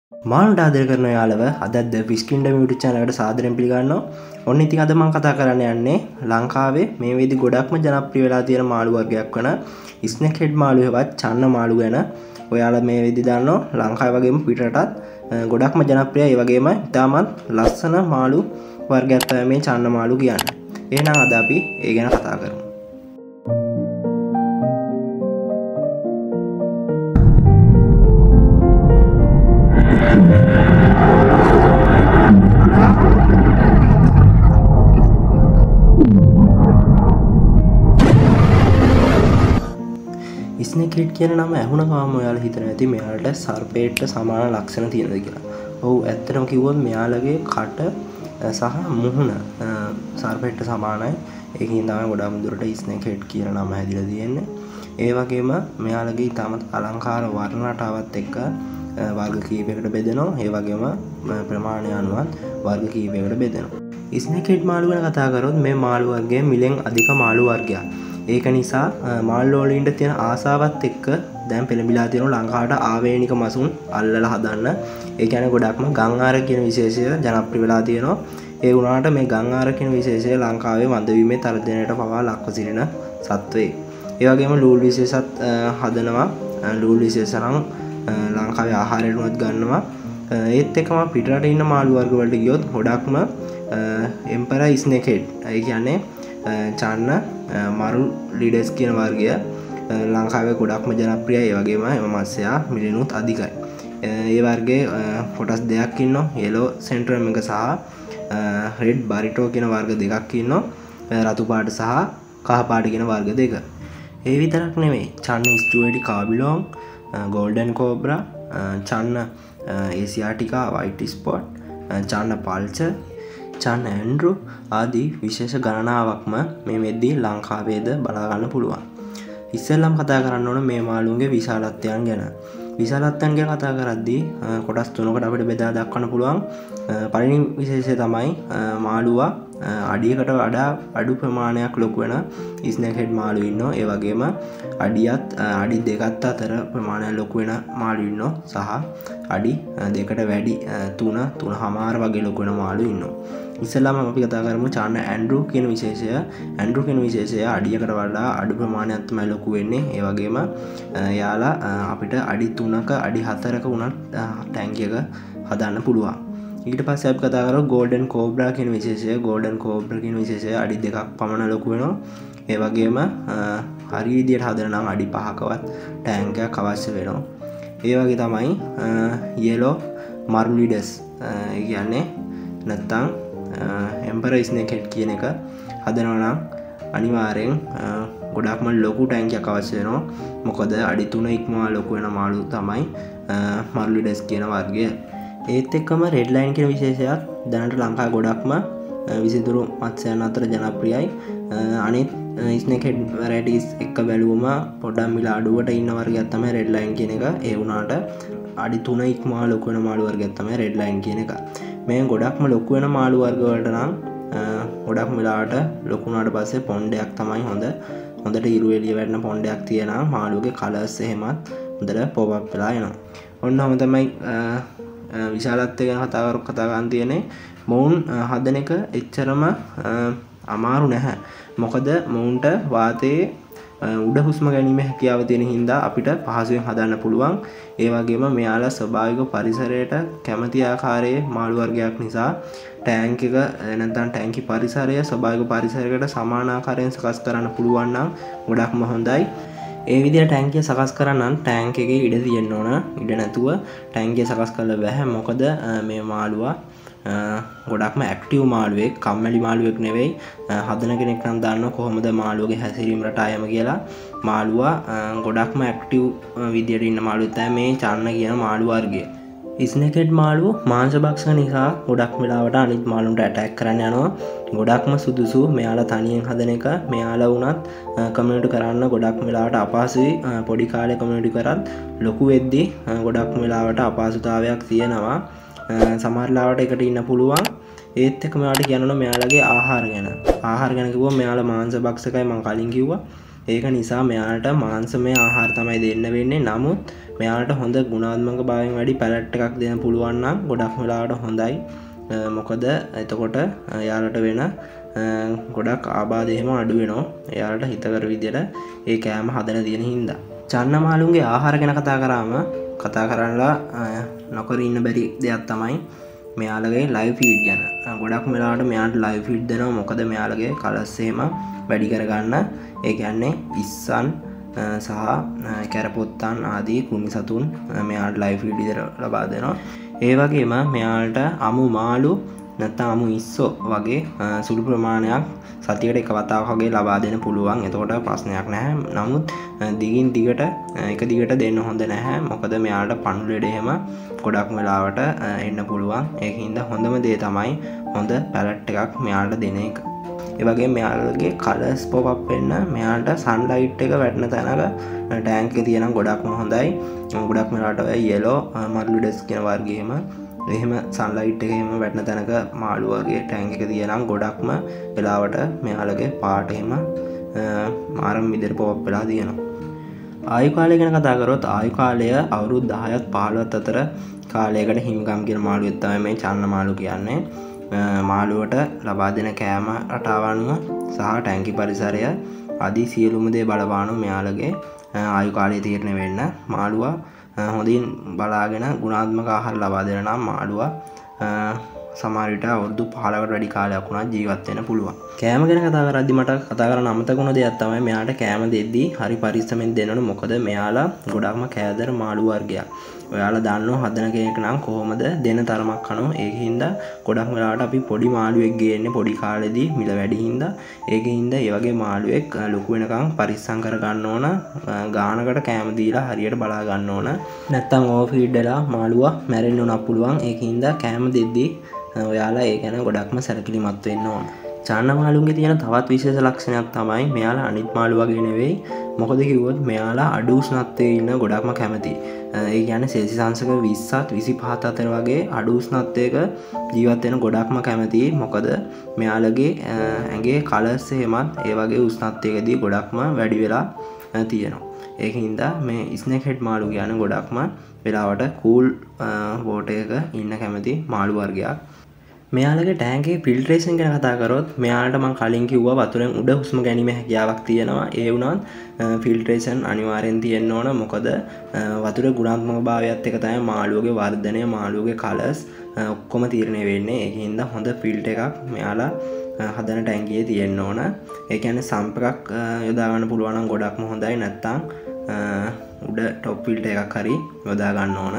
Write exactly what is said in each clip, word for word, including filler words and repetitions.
මානුට ආදර කරන යාළුව අදත් ෆිෂ් කින්ඩම් YouTube channel එකට සාදරයෙන් පිළිගන්නවා. ඔන්න ඉතින් අද මම කතා කරන්න යන්නේ ලංකාවේ මේ වෙද්දි ගොඩක්ම ජනප්‍රිය වෙලා තියෙන මාළු වර්ගයක් වන ස්නේක් හෙඩ් මාළු හෙවත් චන්න මාළු ගැන ඔයාලා මේ වෙද්දි දන්නවා ලංකාවේ වගේම පිටරටත් ගොඩක්ම ජනප්‍රියයි. ඒ වගේම ඉතාමත් ලස්සන මාළු වර්ගයක් තමයි මේ චන්න මාළු කියන්නේ. එහෙනම් අද අපි ඒ ගැන කතා කරමු. ස්නේක් හෙඩ් කියන නම ඇහුණ ගාම ඔයාලා හිතනවා ඇති මෙයාලට සර්පේට සමාන ලක්ෂණ තියෙනද කියලා. ඔව් ඇත්තටම කිව්වොත් මෙයාලගේ කට සහ මුහුණ සර්පේට සමානයි. ඒකෙන් තමයි ගොඩාක් දුරට ස්නේක් හෙඩ් කියන නම හැදිලා තියෙන්නේ. ඒ වගේම මෙයාලගේ ඊටමත් අලංකාර වර්ණ රටාවත් එක්ක වර්ග කීපයකට බෙදෙනවා. ඒ වගේම ප්‍රමාණය අනුවත් වර්ග කීපයකට බෙදෙනවා. ස්නේක් හෙඩ් මාළු ගැන කතා කරොත් මේ මාළු වර්ගයේ මිලෙන් අධික මාළු වර්ගයක්. ඒක නිසා මාළු වලින්ට තියෙන ආසාවත් එක්ක දැන් පෙළඹිලා තියෙන ලංකාවට ආවේනික මසුන් අල්ලලා හදන්න. ඒ කියන්නේ ගොඩක්ම ගංආර කියන විශේෂය ජනප්‍රිය වෙලා තියෙනවා. ඒ වුණාට මේ ගංආර කියන විශේෂය ලංකාවේ මන්ද වීමේ තර්ජනයට පවා ලක්ව සිටින සත්වෙයි. ඒ වගේම ලූල් විශේෂත් හදනවා. ලූල් විශේෂ නම් ලංකාවේ ආහාරයටවත් ගන්නවා. ඒත් එක්කම පිටරට ඉන්න මාළු වර්ග වලට ගියොත් ගොඩක්ම එම්පරර් ස්නේක් හෙඩ් ඒ කියන්නේ චන්න මරු ලීඩස් කියන වර්ගය ලංකාවේ ගොඩක්ම ජනප්‍රියයි. ඒ වගේම එම මත්ස්‍යයා මිලිනුත් අධිකයි. ඒ වර්ගයේ කොටස් දෙකක් ඉන්නවා. යෙලෝ සෙන්ට්‍රම් එක සහ රෙඩ් බරිටෝ කියන වර්ග දෙකක් ඉන්නවා. රතු පාට සහ කහ පාට කියන වර්ග දෙක. ඒ විතරක් නෙමෙයි. චන්න ස්ටුවේටි කාබිලෝන්, golden cobra, Channa asiatica white spot, Channa pulchra, Channa andrao ආදී විශේෂ ගණනාවක්ම මේ වෙද්දී ලංකාවේද බලාගන්න පුළුවන්. ඉස්සෙල්ලම කතා කරන්න ඕන මේ මාළුන්ගේ විශාලත්වයන් ගැන. විශාලත්වයන් ගැන කතා කරද්දී කොටස් තුනකට අපිට බෙදා දක්වන්න පුළුවන්. පළවෙනි විශේෂය තමයි මාළුවා අඩියකට වඩා අඩු ප්‍රමාණයක් ලොකු වෙන ස්නේක් හෙඩ් මාළු ඉන්නවා. ඒ වගේම අඩියත් අඩි දෙකත් අතර ප්‍රමාණයක් ලොකු වෙන මාළු ඉන්නවා. සහ අඩි දෙකට වැඩි තුන තුනමාර වගේ ලොකු වෙන මාළු ඉන්නවා. ඉස්සෙල්ලාම අපි කතා කරමු චන්න ඇන්ඩ්‍රු කියන විශේෂය. ඇන්ඩ්‍රු කියන විශේෂය අඩියකට වඩා අඩු ප්‍රමාණයක් තමයි ලොකු වෙන්නේ. ඒ වගේම යාලා අපිට අඩි තුනක අඩි හතරක උනත් ටැංකියක හදන්න පුළුවන්. ඊට පස්සේ අපි කතා කරමු ගෝල්ඩන් කෝබ්‍රා කියන විශේෂය. ගෝල්ඩන් කෝබ්‍රා කියන විශේෂය අඩි දෙකක් පමණ ලොකු වෙනවා. ඒ වගේම හරි විදියට හදන නම් අඩි පහකවත් ටැංකියක් අවශ්‍ය වෙනවා. ඒ වගේ තමයි යෙලෝ මරුලිඩස් ඒ කියන්නේ නැත්තම් එම්පරර් ස්නේක් හෙඩ් කියන එක හදනවා නම් අනිවාර්යෙන් ගොඩක්ම ලොකු ටැංකියක් අවශ්‍ය වෙනවා. මොකද අඩි තුන ඉක්මවා ලොකු වෙන මාළු තමයි මරුලිඩස් කියන වර්ගය. ඒත් එක්කම රෙඩ් ලයින් කියන විශේෂයක් දැනට ලංකාවේ ගොඩක්ම විසිතුරු මත්ස්‍යයන් අතර ජනප්‍රියයි. අනිත් ස්නේක් හෙඩ් වැරයිටිස් එක්ක බැලුවම පොඩ්ඩක් මිල අඩුවට ඉන්න වර්ගයක් තමයි රෙඩ් ලයින් කියන එක. ඒ වුණාට අඩි තුන ඉක්මවා ලොකු වෙන මාළු වර්ගයක් තමයි රෙඩ් ලයින් කියන එක. මේ ගොඩක්ම ලොකු වෙන මාළු වර්ග වලට නම් ගොඩක් වෙලාවට ලොකු වුණාට පස්සේ පොණ්ඩයක් තමයි හොඳ. හොඳට ඉරු එළිය වැටෙන පොණ්ඩයක් තියෙනවා. මාළුගේ කලර්ස් එහෙමත් හොඳට පොප් අප් වෙලා එනවා. ඔන්න ඔහම තමයි විශාලත්වය ගැන කතා කර කතා ගන්න තියෙන්නේ. මොවුන් හදන එක එච්චරම අමාරු නැහැ. මොකද මොවුන්ට වාතයේ උඩ හුස්ම ගැනීම හැකියාව තියෙන හින්දා අපිට පහසුවෙන් හදන්න පුළුවන්. ඒ වගේම මෙයාලා ස්වභාවික පරිසරයට කැමති ආකාරයේ මාළු වර්ගයක් නිසා ටැංක් එක නැත්නම් ටැංකි පරිසරය ස්වභාවික පරිසරයකට සමාන ආකාරයෙන් සකස් කරන්න පුළුවන් නම් ගොඩක්ම හොඳයි. ඒ විදිහට ටැංකිය සකස් කරන්න නම් ටැංක් එකේ ඉඩ තියෙන්න ඕන. ඉඩ නැතුව ටැංකිය සකස් කරන්න බෑ. මොකද මේ මාළුවා ගොඩක්ම ඇක්ටිව් මාළුවෙක්, කම්මැලි මාළුවෙක් නෙවෙයි. හදන කෙනෙක් නම් දන්නවා කොහොමද මාළුවගේ හැසිරීම රටායම කියලා. මාළුවා ගොඩක්ම ඇක්ටිව් විදියට ඉන්න මාළුවෙක් තමයි මේ චන්න කියන මාළු වර්ගය. ස්නේක් හෙඩ් මාළුව මාංශ භක්ෂක නිසා ගොඩක් වෙලාවට අනිත් මාළුන්ට ඇටැක් කරන්න යනවා. ගොඩක්ම සුදුසු මෙයාලා තනියෙන් හදන එක. මෙයාලා වුණත් කමියුනිටි කරන්න ගොඩක් වෙලාවට අපහසුයි. පොඩි කාලේ කමියුනිටි කරත් ලොකු වෙද්දී ගොඩක් වෙලාවට අපහසුතාවයක් තියෙනවා. සමහර ලාවට එකට ඉන්න පුළුවන්. ඒත් එක්ක මෙයාට කියනවා මෙයාලගේ ආහාර ගැන. ආහාර ගැන කිව්වොත් මෙයාලා මාංශ භක්ෂකයි මම කලින් කිව්වා. ඒක නිසා මෙයාට මාංශමය ආහාර තමයි දෙන්න වෙන්නේ. නමුත් මෙයාලට හොඳ ගුණාත්මක භාවයෙන් වැඩි පැලට් එකක් දෙන්න පුළුවන් නම් ගොඩක් වෙලාවට හොඳයි. මොකද එතකොට යාලට වෙන ගොඩක් ආබාධ එහෙම අඩු වෙනවා. එයාලට හිතකර විදියට ඒ කෑම හදලා තියෙන හින්දා. චන්න මාළුන්ගේ ආහාර ගැන කතා කරාම කතා කරන්නලා නොකර ඉන්න බැරි දෙයක් තමයි මෙයාලගේ ලයිව් ෆීඩ් ගැන. ගොඩක් වෙලාවට මෙයාට ලයිව් ෆීඩ් දෙනවා. මොකද මෙයාලගේ කලස් එහෙම වැඩි කරගන්න. ඒ කියන්නේ ඉස්සන් සහ කැරපොත්තන් ආදී කුණි සතුන් මෙයාට ලයිව් ෆීඩ් විදිහට ලබා දෙනවා. ඒ වගේම මෙයාලට අමු මාළු නැත්නම් අමු ඉස්සෝ වගේ සුළු ප්‍රමාණයක් සතියකට එක වතාවක් වගේ ලබා දෙන්න පුළුවන්. එතකොට ප්‍රශ්නයක් නැහැ. නමුත් දිගින් දිගට එක දිගට දෙන්න හොඳ නැහැ. මොකද මෙයාලට පණු ලෙඩ එහෙම ගොඩක් වෙලාවට එන්න පුළුවන්. ඒකින්ද හොඳම දේ තමයි හොඳ පැලට් එකක් මෙයාලට දෙන එක. ඒ වගේම මෙයාලගේ කලර්ස් පොප් අප් වෙන්න මෙයාලට සන්ලයිට් එක වැටෙන තැනක ටැංක් එකේ තියෙනම් ගොඩක්ම හොඳයි. ගොඩක් වෙලාවට ඔය yellow මර්ලුඩස් කියන වර්ගයේම එහෙම සන්ලයිට් එක එහෙම වැටෙන තැනක මාළු වගේ ටැංක් එක තියෙනම් ගොඩක්ම වෙලාවට මෙයාලගේ පාට එහෙම ආරම් විදිහට පොප් වෙලා තියෙනවා. ආයු කාලය ගැන කතා කරොත් ආයු කාලය අවුරුදු දහයත් පහළොවත් අතර කාලයකට හිමිකම් කියන මාළුවෙක් තමයි මේ චන්න මාළු කියන්නේ. මාළුවට ලබා දෙන කෑම රටාව අනුව සහ ටැංකි පරිසරය ආදී සියලුම දේ බලපානු මෙයාලගේ ආයු කාලය තීරණය වෙන්න. මාළුවා හොඳින් බලාගෙන ගුණාත්මක ආහාර ලබා දෙන නම් මාළුවා සමහර විට අවුරුදු පහළකට වැඩි කාලයක් වුණත් ජීවත් වෙන්න පුළුවන්. කෑම ගැන කතා කරද්දි මට කතා කරන්න අමතක වුණ දෙයක් තමයි මෙයාට කෑම දෙද්දී හරි පරිස්සමෙන් දෙන්න ඕනේ. මොකද මෙයාලා ගොඩක්ම කෑදර මාළු වර්ගයක්. ඔයාලා දන්නව හදන කෙනෙක් නම් කොහොමද දෙන තරමක් කනවා. ඒකින්ද ගොඩක් වෙලාවට අපි පොඩි මාළුවෙක් ගේන්නේ පොඩි කාලෙදී මිල වැඩි හින්දා. ඒකින්ද ඒ වගේ මාළුවෙක් ලොකු වෙනකන් පරිස්සම් කර ගන්න ඕන. ගානකට කෑම දීලා හරියට බලා ගන්න ඕන. නැත්තම් ඕවර් ෆීඩ් වෙලා මාළුවා මැරෙන්න උනක් පුළුවන්. ඒකින්ද කෑම දෙද්දී ඔයාලා ඒ ගැන ගොඩක්ම සැලකිලිමත් වෙන්න ඕන. චන්න මාළුන්ගේ තියෙන තවත් විශේෂ ලක්ෂණයක් තමයි මෙයාලා අනිත් මාළු වගේ නෙවෙයි. මොකද කිව්වොත් මෙයාලා අඩු උෂ්ණත්වයේ ඉන්න ගොඩක්ම කැමති. ඒ කියන්නේ සෙල්සියස් අංශක විස්සත් විසිපහත් අතර වගේ අඩු උෂ්ණත්වයක ජීවත් වෙන ගොඩක්ම කැමති. මොකද මෙයාලගේ ඇඟේ කලර්ස් එහෙමත් ඒ වගේ උෂ්ණත්වයකදී ගොඩක්ම වැඩි වෙලා තියෙනවා. ඒකින්ද මේ ස්නේක් හෙඩ් මාළු කියන්නේ ගොඩක්ම වෙලාවට කූල් වෝටර් එක ඉන්න කැමති මාළු වර්ගයක්. මෙයාලගේ ටැංකේ ෆිල්ටරේෂන් ගැන කතා කරොත් මෙයාලට මම කලින් කිව්වා වතුරෙන් උඩ හුස්ම ගැනීම හැකියාවක් තියෙනවා. ඒ වුණත් ෆිල්ටරේෂන් අනිවාර්යෙන් තියෙන්න ඕන. මොකද වතුරේ ගුණාත්මක භාවයත් එක තමයි මාළුවගේ වර්ධනය, මාළුවගේ කලර්ස් ඔක්කොම තීරණය වෙන්නේ. ඒකින්ද හොඳ ෆිල්ටර් එකක් මෙයාලා හදන ටැංකියේ තියෙන්න ඕන. ඒ කියන්නේ සම්ප් එකක් යොදා ගන්න පුළුවන් නම් ගොඩක්ම හොඳයි. නැත්තම් උඩ টොප් ෆිල්ටර් එකක් හරි යොදා ගන්න ඕන.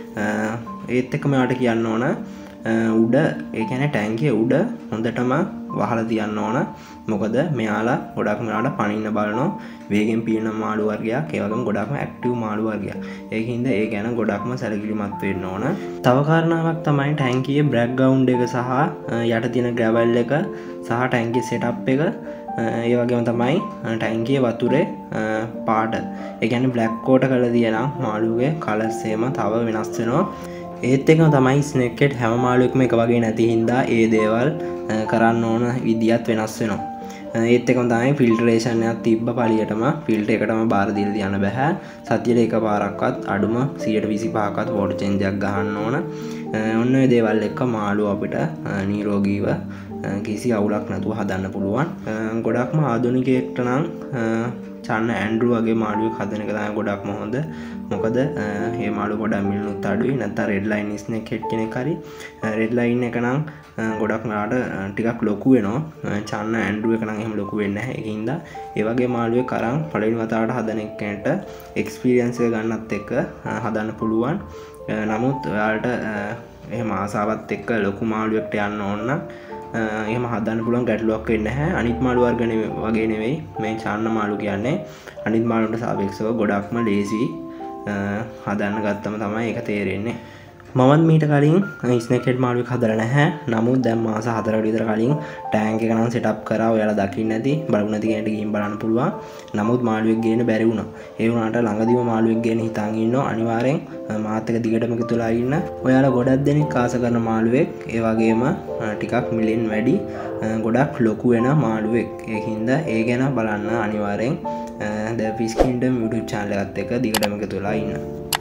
ඒත් එක්ක මෙයාට කියන්න ඕන උඩ ඒ කියන්නේ ටැංකිය උඩ හොඳටම වහලා තියන්න ඕන. මොකද මෙයාලා ගොඩක් මෙයාට පනින්න බලනවා. වේගෙන් පීනන මාළු වර්ගයක්. ඒ වගේම ගොඩක්ම ඇක්ටිව් මාළු වර්ගයක්. ඒකින්ද ඒ ගැන ගොඩක්ම සැලකිලිමත් වෙන්න ඕන. තව කාරණාවක් තමයි ටැංකියේ බෑග්ග්‍රවුන්ඩ් එක සහ යට තියෙන ග්‍රැවල් එක සහ ටැංකියේ සෙටප් එක. ඒ වගේම තමයි ටැංකියේ වතුරේ පාට. ඒ කියන්නේ බ්ලැක් කෝට කරලා තියෙනම් මාළුවේ කලර්ස් එහෙම තව වෙනස් වෙනවා. ඒත් එකම තමයි ස්නේක් හෙඩ් හැම මාළුවෙක්ම එක වගේ නැති හින්දා ඒ දේවල් කරන්න ඕන විදියත් වෙනස් වෙනවා. ඒත් එකම තමයි ෆිල්ටරේෂන් එකක් තිබ්බ පළියටම ෆිල්ටර් එකටම බාර දීලා තියන්න බෑ. සතියේ එකපාරක්වත් අඩුම සියයට විසිපහක්වත් වෝටර් චේන්ජ් එකක් ගහන්න ඕන. ඔන්න ඔය දේවල් එක්ක මාළුව අපිට නිරෝගීව කිසි අවුලක් නැතුව හදන්න පුළුවන්. ගොඩක්ම ආධුනිකයෙක්ට නම් චන්න ඇන්ඩ්‍රු වගේ මාළුවෙක් හදන එක තමයි ගොඩක්ම හොඳ. මොකද මේ මාළු ගොඩක් මිලුනුත් අඩුයි. නැත්නම් රෙඩ් ලයින් ස්නේක් හෙඩ් කෙනෙක් හරි රෙඩ් ලයින් එක නම් ගොඩක් නාට ටිකක් ලොකු වෙනවා. චන්න ඇන්ඩ්‍රු එක නම් එහෙම ලොකු වෙන්නේ නැහැ. ඒකින්ද ඒ වගේ මාළුවෙක් අරන් පළවෙනි වතාවට හදන එක්කෙනෙක්ට එක්ස්පීරියන්ස් එක ගන්නත් එක්ක හදන්න පුළුවන්. නමුත් ඔයාලට එහෙම ආසාවත් එක්ක ලොකු මාළුවෙක්ට යන්න ඕන නම් එහෙම හදන්න පුළුවන් ගැටලුවක් වෙන්නේ නැහැ. අනිත් මාළු වර්ග වගේ නෙවෙයි මේ චන්න මාළු කියන්නේ. අනිත් මාළුන්ට සාපේක්ෂව ගොඩක්ම ලේසි. හදන්න ගත්තම තමයි ඒක තේරෙන්නේ. මමත් මීට කලින් ස්නේක් හෙඩ් මාළුවෙක් හදලා නැහැ. නමුත් දැන් මාස හතරකට විතර කලින් ටැංක් එක නම් සෙටප් කරා. ඔයාලා දකින්න ඇති. බලමු නැති කෙනෙක්ට ගිහින් බලන්න පුළුවන්. නමුත් මාළුවෙක් ගේන්න බැරි වුණා. ඒ වුණාට ළඟදීම මාළුවෙක් ගේන්න හිතාන් ඉන්නවා. අනිවාර්යෙන් මාත් එක දිගටම එකතුලා ඉන්න. ඔයාලා ගොඩක් දෙනෙක් ආස කරන මාළුවෙක්. ඒ වගේම ටිකක් මිලෙන් වැඩි ගොඩක් ලොකු වෙන මාළුවෙක්. ඒකින්ද ඒ ගැන බලන්න අනිවාර්යෙන් The Fish Kingdom YouTube channel එකත් එක්ක දිගටම එකතුලා ඉන්න.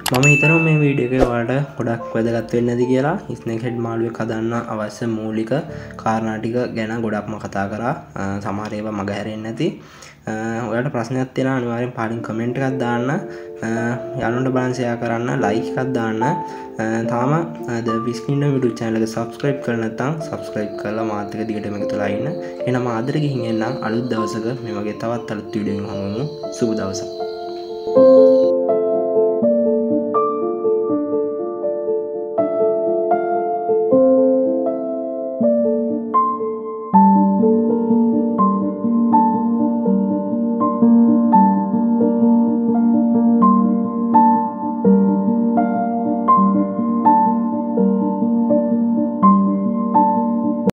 මම හිතනවා මේ වීඩියෝ එකේ ඔයාලට ගොඩක් වැදගත් වෙන්න ඇති කියලා. ස්නේක් හෙඩ් මාළුවෙක් හදන්න අවශ්‍ය මූලික කාරණා ටික ගැන ගොඩක්ම කතා කරා. සමහර ඒවා මග හැරෙන්නේ නැති. ඔයාලට ප්‍රශ්නයක් තියෙනවා අනිවාර්යෙන් පාලින් කමෙන්ට් එකක් දාන්න. යාළුවන්ට බලන්න ෂෙයා කරන්න, ලයික් එකක් දාන්න. තාම The Wiz Kingdom YouTube channel එක subscribe කරලා නැත්නම් subscribe කරලා මාත් එක්ක දිගටම එකතු වෙලා ඉන්න. එහෙනම් ආදර ගිහින් එන්නම් අලුත් දවසක මේ වගේ තවත් අලුත් වීඩියෝ එකකින් හමු වෙමු. සුබ දවසක්.